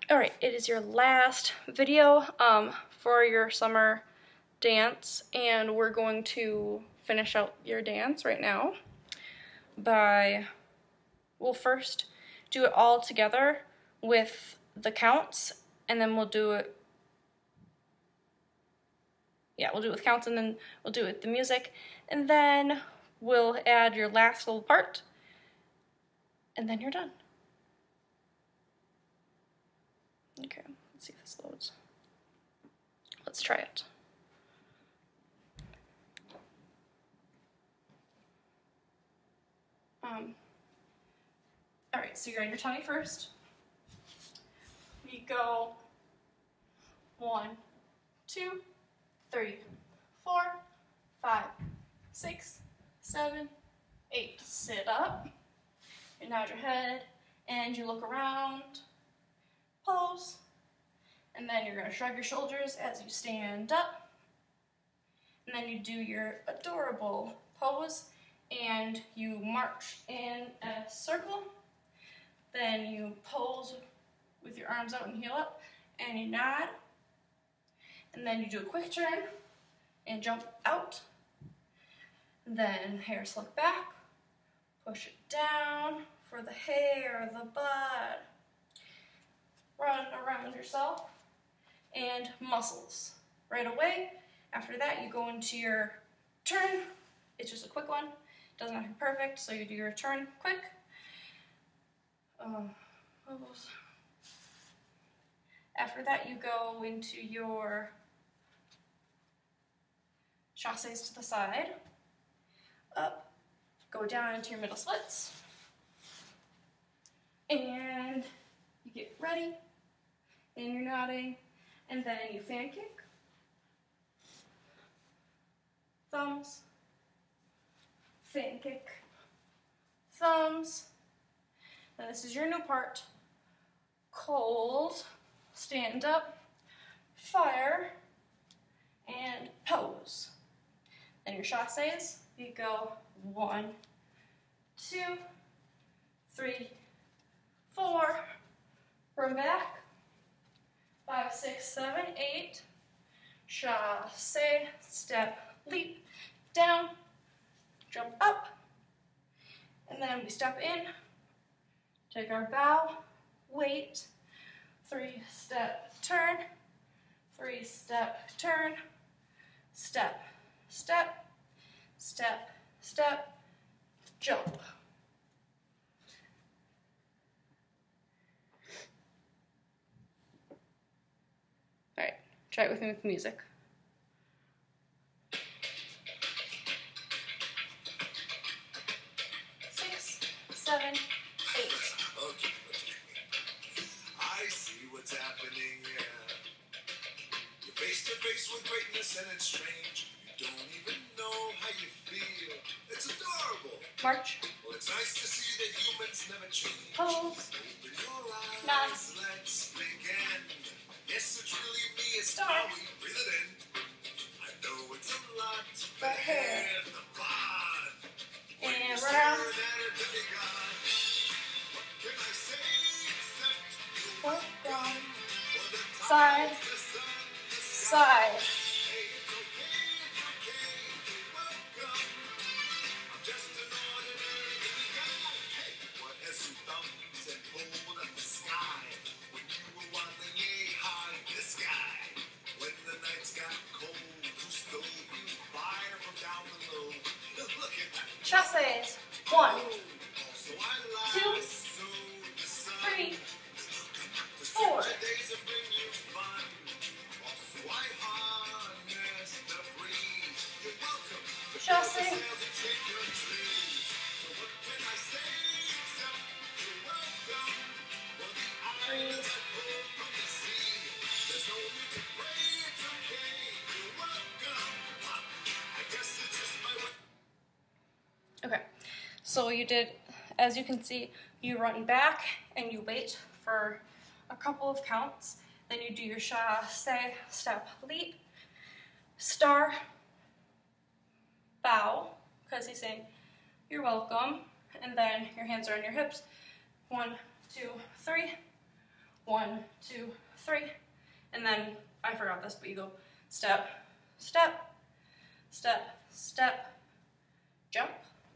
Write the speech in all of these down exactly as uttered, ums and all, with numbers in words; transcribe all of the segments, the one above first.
All right, it is your last video um, for your summer dance, and we're going to finish out your dance right now by, we'll first do it all together with the counts, and then we'll do it, yeah, we'll do it with counts, and then we'll do it with the music, and then we'll add your last little part, and then you're done. Okay, let's see if this loads. Let's try it. Um, all right, so you're on your tummy first. We go one, two, three, four, five, six, seven, eight. Sit up, you nod your head, and you look around. Pose, and then you're going to shrug your shoulders as you stand up, and then you do your adorable pose, and you march in a circle, then you pose with your arms out and heel up, and you nod, and then you do a quick turn, and jump out, then hair slick back, push it down for the hair, the bud, run around yourself, and muscles. Right away, after that you go into your turn. It's just a quick one, doesn't have to be perfect, so you do your turn quick. Um, after that you go into your chassés to the side, up, go down into your middle splits, and you get ready, and you're nodding, and then you fan kick, thumbs, fan kick, thumbs, and this is your new part, cold, stand up, fire, and pose. Then your chassés, you go one, two, three, four, run back, five, six, seven, eight, chassé, step, leap, down, jump up, and then we step in, take our bow, wait, three step turn, three step turn, step, step, step, step, jump. Alright, try it with me with the music. Six, seven, eight. Okay, okay. I see what's happening here. You're face to face with greatness and it's strange. You don't even know how you feel. It's adorable. March. Well, it's nice to see that humans never change. Pose. Open your eyes. Nod. Let's begin. Yes, it's really me. It's Start. how we breathe it in. I know it's a lot. The hair. The bod. And When you round. stare at a demigod, what can I say except you're Welcome. For the time Side. is the sun, the Side. Hey, it's okay, it's okay, you're welcome. I'm just an ordinary demigod. Hey, what has you thumbs and hold up the sky? When you were wilding yay high in the sky. When the nights got cold, who stole you fire from down below? Look at that. Chassés. One, Also, I lie, two, so decide. three, To four. spend your days and bring you fun. Also, I harness the breeze. You're welcome to Chassé. build the sails and shake your trees. So what can I say except you're welcome? For the islands that pull from the sea. There's no need to pray, it's okay. You're welcome. I guess it's just my way. Okay, so you did, as you can see, you run back and you wait for a couple of counts. Then you do your chassé, step, leap, star, bow, because he's saying, you're welcome. And then your hands are on your hips. One, two, three. one, two, three. And then, I forgot this, but you go step, step, step, step, jump.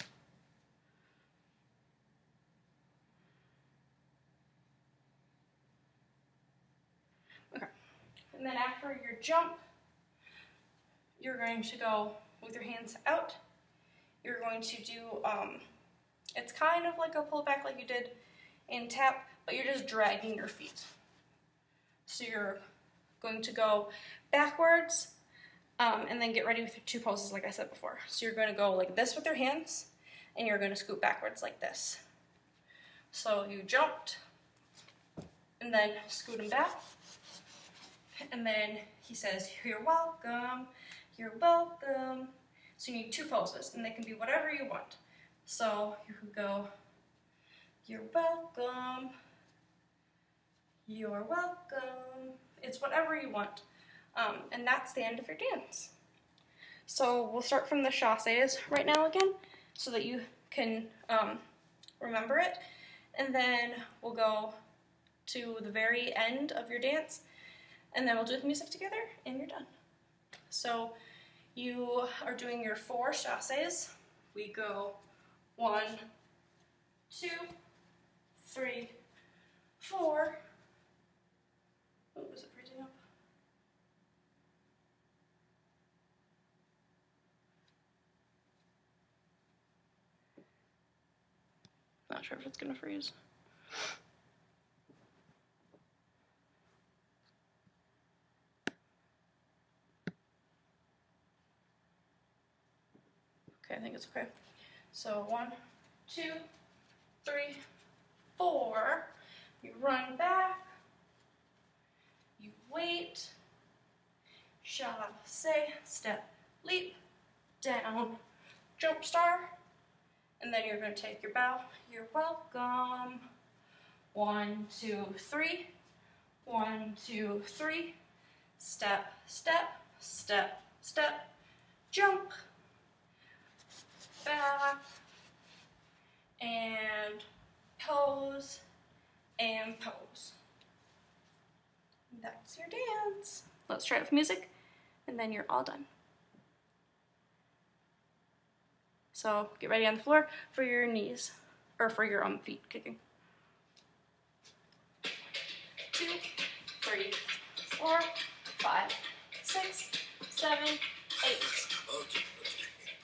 Okay. And then after your jump, you're going to go with your hands out. You're going to do, um, it's kind of like a pull back like you did in tap, but you're just dragging your feet. So you're going to go backwards, um, and then get ready with your two poses like I said before. So you're going to go like this with your hands, and you're going to scoot backwards like this. So you jumped, and then scoot them back, and then he says, you're welcome, you're welcome. So you need two poses, and they can be whatever you want. So you could go, you're welcome, you're welcome. It's whatever you want. Um, and that's the end of your dance. So we'll start from the chassés right now again, so that you can um, remember it. And then we'll go to the very end of your dance, and then we'll do the music together, and you're done. So you are doing your four chassés. We go one, two, three, four. Oh, was it freezing up? Not sure if it's gonna freeze. Okay, I think it's okay. So one, two, three, four. You run back. You wait. Chassé, step, leap, down, jump star. And then you're going to take your bow. You're welcome. One, two, three. One, two, three. Step, step, step, step. Jump. Back. And pose. And pose. That's your dance. Let's try it with music, and then you're all done. So get ready on the floor for your knees, or for your um, feet kicking. Two, three, four, five, six, seven, eight. Okay, okay.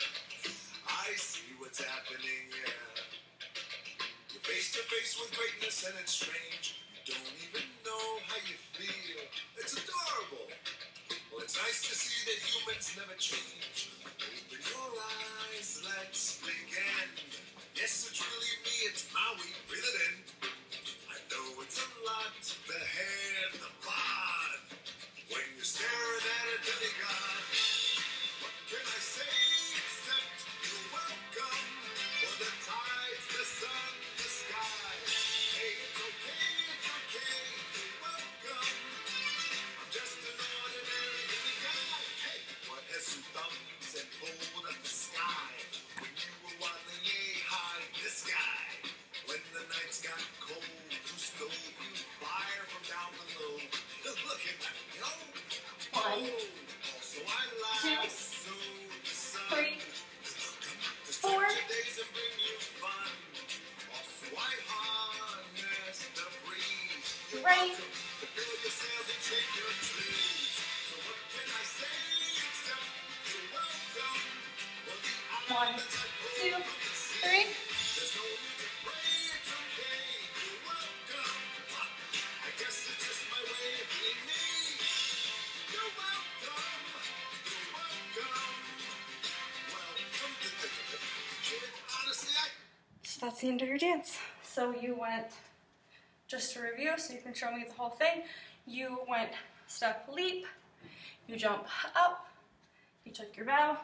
I see what's happening, yeah. You're face to face with greatness and it's strange. You don't even know how you feel. It's adorable. Well, it's nice to see that humans never change. Open your eyes, let's begin. Yes, it's really me, it's Maui, breathe it in. I know it's a lot, the hair, the bod. When you're staring at a demigod, what can I say except you're welcome? For the tides, the sun, the sky. Hey, it's okay, it's okay, you're welcome. I'm just an ordinary little guy. Hey, what has two thumbs and hold up the sky? When you were waddling yay high in the sky. When the nights got cold, who stole you fire from down below? Look at that, you know? One, Also, I like two, so the sun. three, To four. stretch your days and bring you fun. Also, I harness the breeze. You're Right. welcome to build your sails and shake your trees. So what can I say except you're welcome? For the One, islands I pulled two, from the sea. three. There's no need to pray, it's okay. You're welcome. I guess it's just my way of being me. You're welcome. You're welcome. Welcome to the kid. Honestly, I. So that's the end of your dance. So you went, just to review, so you can show me the whole thing, you went step, leap, you jump up, you took your bow,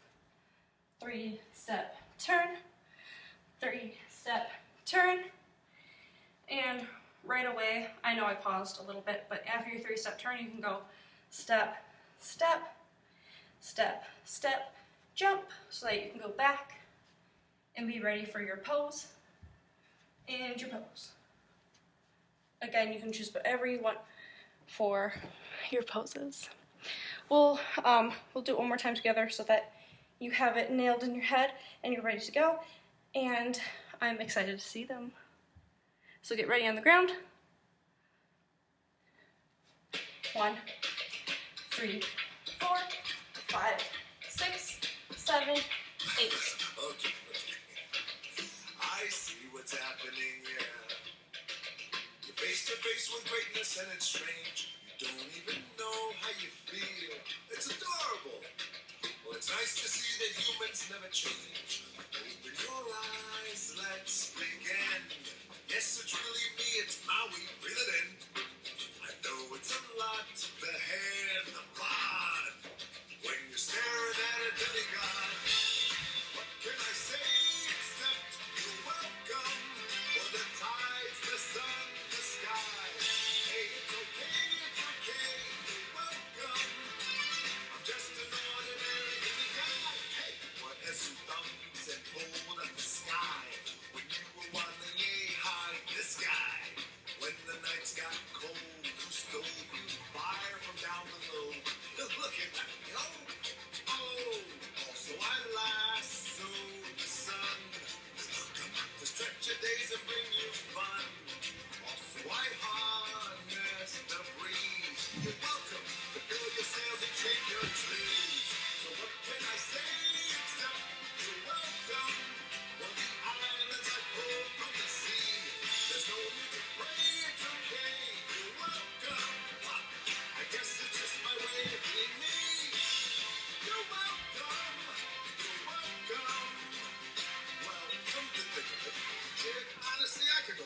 three step turn, three step turn, and right away, I know I paused a little bit, but after your three step turn, you can go step, step, step, step, jump, so that you can go back and be ready for your pose and your pose. again, you can choose whatever you want for your poses. We'll, um, we'll do it one more time together so that you have it nailed in your head and you're ready to go. And I'm excited to see them. So get ready on the ground. One, three, four, five, six, seven, eight. Okay. I see what's happening here. You're face to face with greatness and it's strange. You don't even know how you feel. It's adorable. Well, it's nice to see that humans never change. Open your eyes, let's begin. Yes, it's really me, it's Maui, breathe it in. I know it's a lot, the hair, the bod. When you're staring at a demigod, what can I say except you're welcome? For the tides, the sun, the sky. Hey, it's okay, it's okay, you're welcome. I'm just an ordinary little guy. Hey, what has you thumbs and pulled up the sky? When you were wondering, yay, high, this guy. When the nights got cold, who stole you fire from down below? Look at that, yo. Oh, also I lassoed the sun to stretch your days and bring you fun. Also I harnessed the breeze. You're welcome to fill your sails and shake your trees. So what can I say except you're welcome? For the islands I pulled from the sea. There's no need to pray, it's okay. You're welcome. I guess it's just my way of being me. You're welcome. You're welcome. Well, come to think of it, kid, honestly, I could go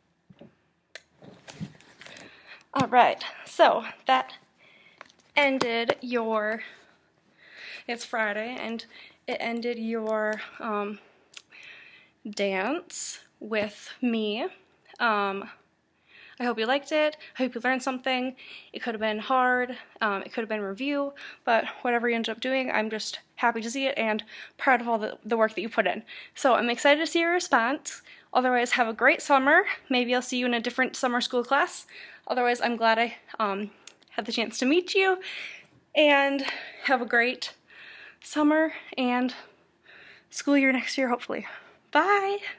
on. All right, so that ended your, it's Friday, and it ended your um, dance with me. Um, I hope you liked it. I hope you learned something. It could have been hard. Um, it could have been review, but whatever you ended up doing, I'm just happy to see it and proud of all the, the work that you put in. So I'm excited to see your response. Otherwise, have a great summer. Maybe I'll see you in a different summer school class. Otherwise, I'm glad I um, had the chance to meet you. And have a great summer and school year next year, hopefully. Bye!